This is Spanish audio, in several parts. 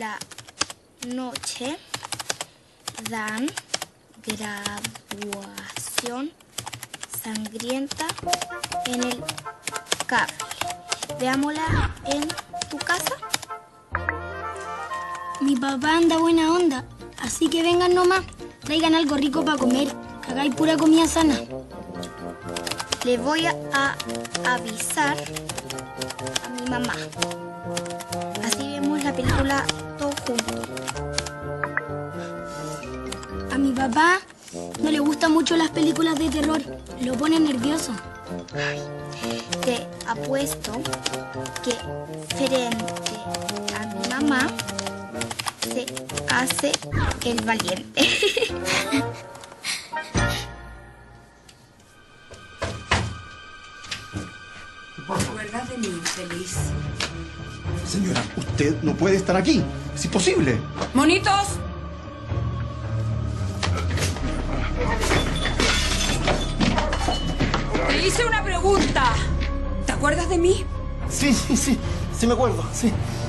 la noche dan graduación sangrienta en el cable. Veámosla en tu casa. Mi papá anda buena onda, así que vengan nomás. Traigan algo rico para comer. Acá hay pura comida sana. Le voy a avisar a mi mamá. Así vemos la película todos juntos. A mi papá no le gustan mucho las películas de terror. Lo pone nervioso. Te apuesto que frente a mi mamá se hace el valiente. ¿Te acuerdas de mí, infeliz? Señora, usted no puede estar aquí. Es imposible. ¡Monitos! Te hice una pregunta. ¿Te acuerdas de mí? Sí, me acuerdo, sí.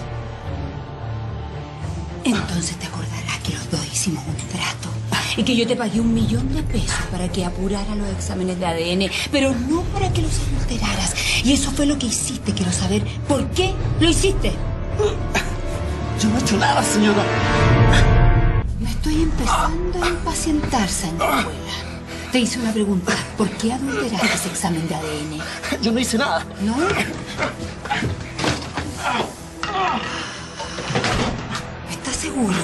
Entonces te acordarás que los dos hicimos un trato y que yo te pagué $1.000.000 para que apurara los exámenes de ADN, pero no para que los adulteraras. Y eso fue lo que hiciste. Quiero saber por qué lo hiciste. Yo no he hecho nada, señora. Me estoy empezando a impacientar, sanguijuela. Te hice una pregunta. ¿Por qué adulteraste ese examen de ADN? Yo no hice nada. ¿No? ¿Estás seguro?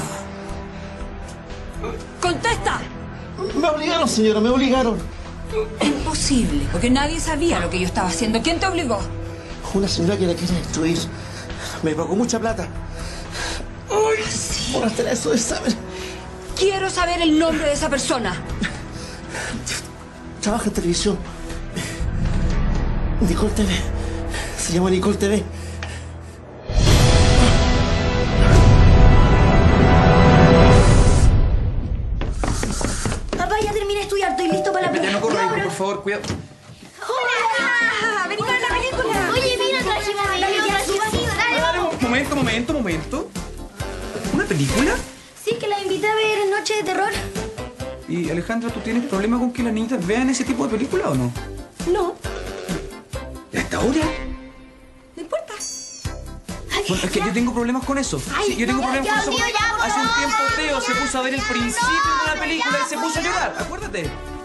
¡Contesta! Me obligaron, señora, me obligaron. Imposible, porque nadie sabía lo que yo estaba haciendo. ¿Quién te obligó? Una señora que la quiere destruir. Me pagó mucha plata. ¡Ay, sí! Por hacer esos exámenes. Quiero saber el nombre de esa persona. Trabaja en televisión. Nicole TV. Se llama Nicole TV. Papá, ya terminé de estudiar. Estoy listo para la Ya prueba. no corra, hijo, por favor, cuidado. ¡Hola! ¡Venimos a la película! Oye, mira, trajimos a Momento. ¿Una película? Sí, que la invité a ver Noche de Terror. Y Alejandra, ¿tú tienes problema con que las niñitas vean ese tipo de película o no? No. ¿Y hasta ahora? No importa. Bueno, es que yo tengo problemas con eso. Sí, yo tengo problemas con eso. tío, ya, por Hace un favor. tiempo Teo se puso a ver el principio de la película y se puso a llorar. Acuérdate.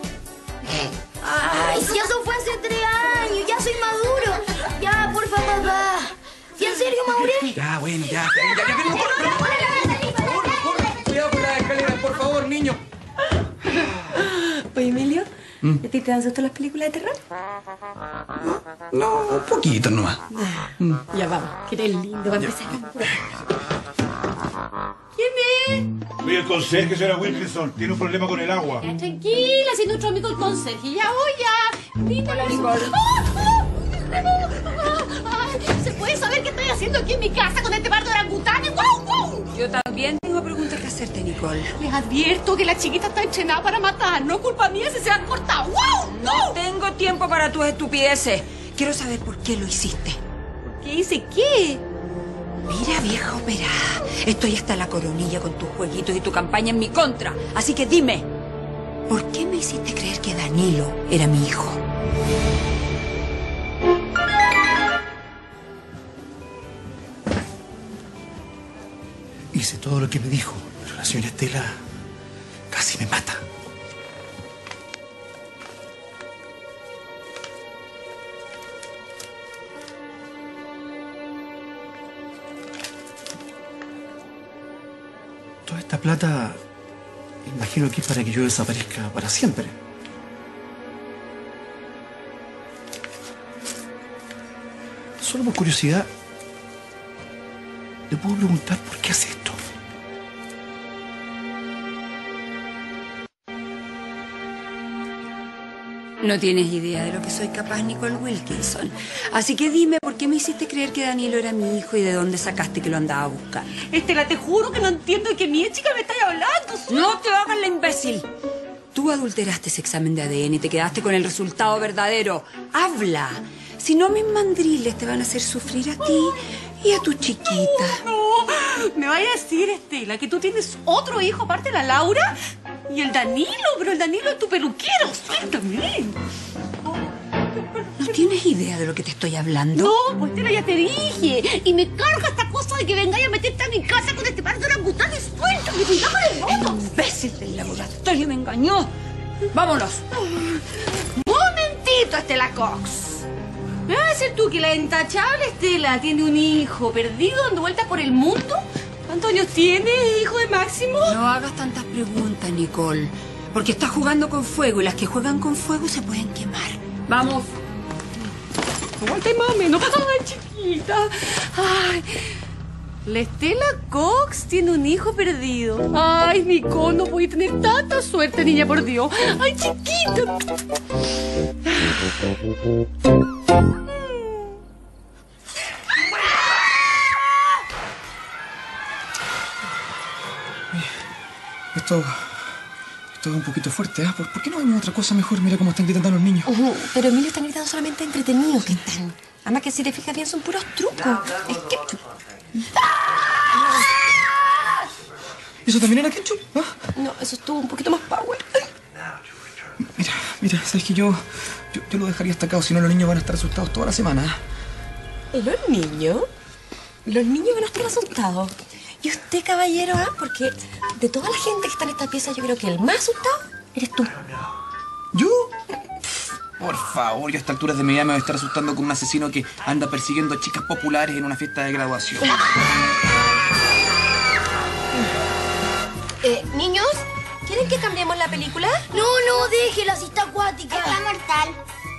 Ay, si eso fue hace 3 años. Ya soy maduro. Ya, porfa, papá. ¿Y en serio, maduré? Ya, bueno, ya, pero corre. Cuidado con las escaleras, por favor, niño. Oye, Emilio, ¿a ti te dan susto las películas de terror? No, un poquito nomás. Ya vamos, que eres lindo. Va a empezar. ¿Quién es? Soy el conserje, señora Wilkinson. Tiene un problema con el agua. Ya, tranquila, si nuestro amigo el conserje. Ya voy, ya. Dímelo. ¿Se puede saber qué estoy haciendo aquí en mi casa con este par de orangutanes? ¡Wow! Yo también tengo preguntas que hacerte, Nicole. Les advierto que la chiquita está entrenada para matar. No es culpa mía si se han cortado. ¡Wow! No tengo tiempo para tus estupideces. Quiero saber por qué lo hiciste. ¿Qué hice qué? Mira, vieja operada. Estoy hasta la coronilla con tus jueguitos y tu campaña en mi contra. Así que dime, ¿por qué me hiciste creer que Danilo era mi hijo? Hice todo lo que me dijo, pero la señora Estela casi me mata. Toda esta plata, imagino que es para que yo desaparezca para siempre. Solo por curiosidad, ¿le puedo preguntar por qué hace esto? No tienes idea de lo que soy capaz, Nicole Wilkinson. Así que dime, ¿por qué me hiciste creer que Danilo era mi hijo y de dónde sacaste que lo andaba buscando? Estela, te juro que no entiendo de qué mía chica me estáis hablando. ¡No te hagas la imbécil! Tú adulteraste ese examen de ADN y te quedaste con el resultado verdadero. ¡Habla! Si no, mis mandriles te van a hacer sufrir a ti y a tu chiquita. No, ¿Me vaya a decir, Estela, que tú tienes otro hijo aparte de la Laura? Y el Danilo, pero el Danilo es tu peluquero. Suéltame. ¿No tienes idea de lo que te estoy hablando? No, pues Estela, ya te dije. Y me carga esta cosa de que vengáis a meterte a mi casa con este par de orangutanes. Suéltame, cuidado el voto. Imbécil del laboratorio, me engañó. Vámonos. Momentito, Estela Cox. ¿Me vas a decir tú que la intachable Estela tiene un hijo perdido dando vueltas por el mundo? ¿Cuántos años tiene, hijo de Máximo? No hagas tantas preguntas, Nicole. Porque estás jugando con fuego y las que juegan con fuego se pueden quemar. Vamos. Aguanta, mami, no pasa nada, chiquita. Ay, la Estela Cox tiene un hijo perdido. Ay, Nicole, no podía tener tanta suerte, niña, por Dios. Ay, chiquita. Esto es un poquito fuerte, ¿eh? ¿Por qué no vemos otra cosa mejor? Mira cómo están gritando los niños. Pero Emilio están gritando solamente entretenidos que están. Además que si te fijas bien son puros trucos. Es que... ¿Eso también era ketchup? ¿Ah? No, eso estuvo un poquito más power. Mira, sabes que yo lo dejaría hasta acá, o si no los niños van a estar asustados toda la semana. ¿Los niños? Los niños van a estar asustados. Y usted, caballero, porque de toda la gente que está en esta pieza, yo creo que el más asustado eres tú. ¿Yo? Por favor, yo a estas alturas de mi vida me voy a estar asustando con un asesino que anda persiguiendo a chicas populares en una fiesta de graduación. Niños, ¿quieren que cambiemos la película? No, déjela, si está acuática. Está mortal.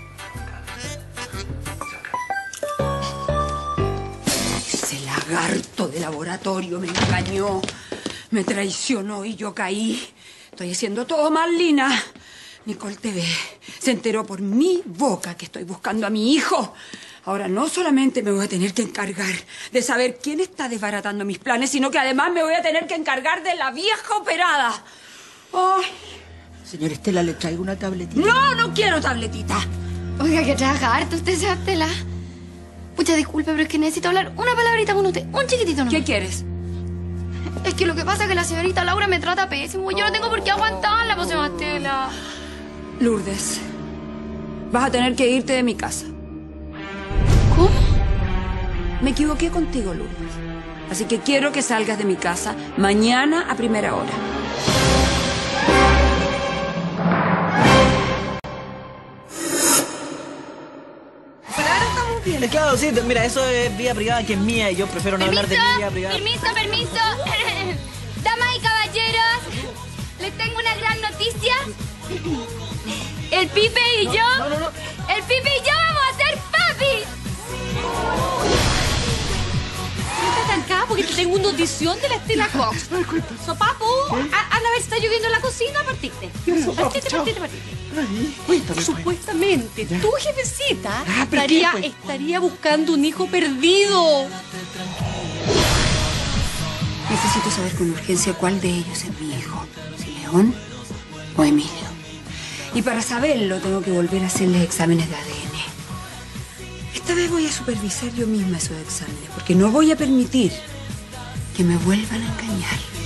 Ese lagarto de laboratorio me engañó. Me traicionó y yo caí. Estoy haciendo todo mal, Lina. Nicole TV se enteró por mi boca que estoy buscando a mi hijo. Ahora no solamente me voy a tener que encargar de saber quién está desbaratando mis planes, sino que además me voy a tener que encargar de la vieja operada. ¡Ay! Señor Estela, le traigo una tabletita. No quiero tabletita. Oiga, que trabaja harto usted, señora Estela. Mucha disculpe, pero es que necesito hablar una palabrita con usted. Un chiquitito nomás. ¿Qué quieres? Es que lo que pasa es que la señorita Laura me trata pésimo. Yo no tengo por qué aguantarla, pues, señora Estela. Lourdes, vas a tener que irte de mi casa. ¿Cómo? Me equivoqué contigo, Lourdes. Así que quiero que salgas de mi casa mañana a primera hora. Pero ahora estamos bien. Claro, sí, mira, eso es vida privada que es mía y yo prefiero no hablar de mi vida privada. Permiso. Damas y caballeros, les tengo una gran noticia. El Pipe y yo... El Pipe y yo vamos a ser papis. Siéntate acá porque te tengo una audición de la Estela Cox. Sopapo, anda a ver si está lloviendo en la cocina. Partiste. Supuestamente, tu jefecita estaría buscando un hijo perdido. Necesito saber con urgencia cuál de ellos es mi hijo. Si León o Emilio. Y para saberlo tengo que volver a hacerles exámenes de ADN. Esta vez voy a supervisar yo misma esos exámenes, porque no voy a permitir que me vuelvan a engañar.